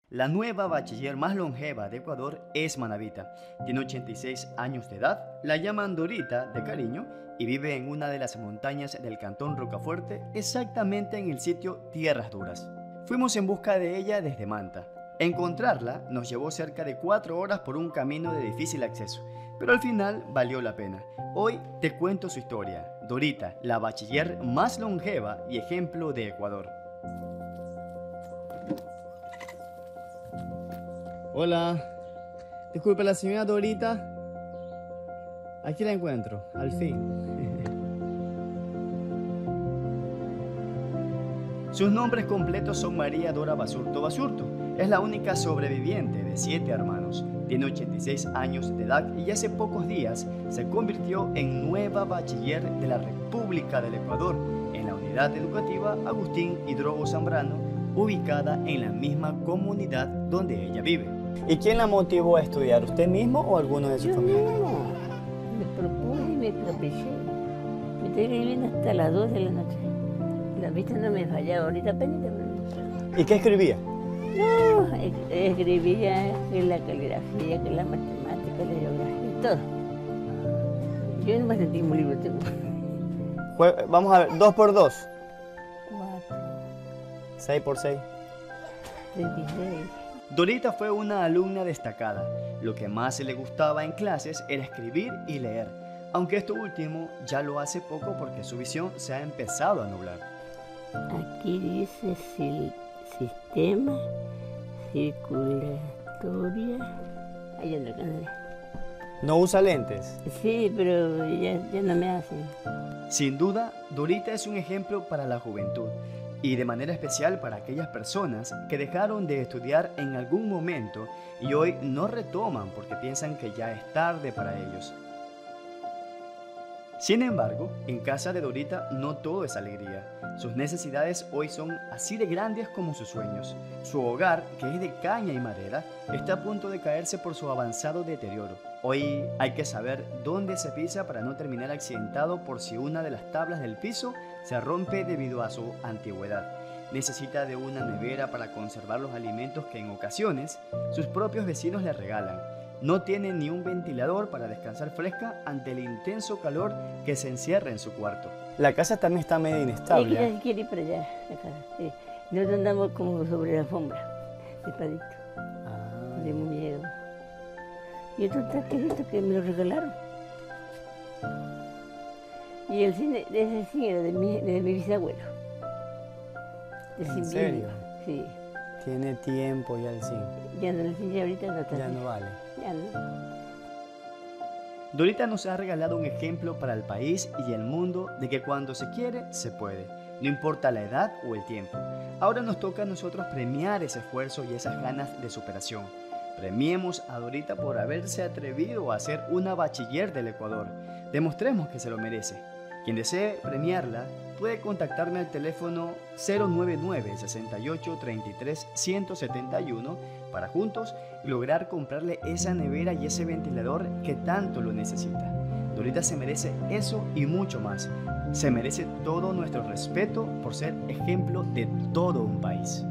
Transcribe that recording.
La nueva bachiller más longeva de Ecuador es Manabita. Tiene 86 años de edad, la llaman Dorita de cariño y vive en una de las montañas del cantón Rocafuerte, exactamente en el sitio Tierras Duras. Fuimos en busca de ella desde Manta. Encontrarla nos llevó cerca de 4 horas por un camino de difícil acceso, pero al final valió la pena. Hoy te cuento su historia. Dorita, la bachiller más longeva y ejemplo de Ecuador. Hola, disculpe, la señora Dorita. Aquí la encuentro, al fin. Sus nombres completos son María Dora Basurto Basurto. Es la única sobreviviente de 7 hermanos. Tiene 86 años de edad y hace pocos días se convirtió en nueva bachiller de la República del Ecuador en la unidad educativa Agustín Hidrobo Zambrano, ubicada en la misma comunidad donde ella vive. ¿Y quién la motivó a estudiar? ¿Usted mismo o alguno de sus familiares? No, me propuse y me capriché. Me estoy viviendo hasta las 2 de la noche. La vista no me fallaba, ahorita apenas. ¿Y qué escribía? No, escribía que la caligrafía, que la matemática, la geografía, todo. Yo no me sentí muy libro tengo. Vamos a ver, 2 por 2. 4, 6 por 6. 36. Dorita fue una alumna destacada. Lo que más le gustaba en clases era escribir y leer, aunque esto último ya lo hace poco porque su visión se ha empezado a nublar. Aquí dice sistema circulatoria. Ahí anda, ¿No usa lentes? sí, pero ya no me hacen. Sin duda, Dorita es un ejemplo para la juventud y de manera especial para aquellas personas que dejaron de estudiar en algún momento y hoy no retoman porque piensan que ya es tarde para ellos. Sin embargo, en casa de Dorita no todo es alegría. Sus necesidades hoy son así de grandes como sus sueños. Su hogar, que es de caña y madera, está a punto de caerse por su avanzado deterioro. Hoy hay que saber dónde se pisa para no terminar accidentado por si una de las tablas del piso se rompe debido a su antigüedad. Necesita de una nevera para conservar los alimentos que en ocasiones sus propios vecinos le regalan. No tiene ni un ventilador para descansar fresca ante el intenso calor que se encierra en su cuarto. La casa también está medio inestable. Ella quiere ir para allá, la casa. Sí. Nosotros andamos como sobre la alfombra, sepadito, de miedo. Y otro taquecito que me lo regalaron. Y el cine, ese cine era de mi bisabuelo. ¿En serio? Sí. Tiene tiempo ya el cine. Ya no, el cine ahorita no está. Ya no vale. Ya no. Dorita nos ha regalado un ejemplo para el país y el mundo de que cuando se quiere, se puede. No importa la edad o el tiempo. Ahora nos toca a nosotros premiar ese esfuerzo y esas ganas de superación. Premiemos a Dorita por haberse atrevido a ser una bachiller del Ecuador. Demostremos que se lo merece. Quien desee premiarla puede contactarme al teléfono 099 68 33 171 para juntos lograr comprarle esa nevera y ese ventilador que tanto lo necesita. Dorita se merece eso y mucho más. Se merece todo nuestro respeto por ser ejemplo de todo un país.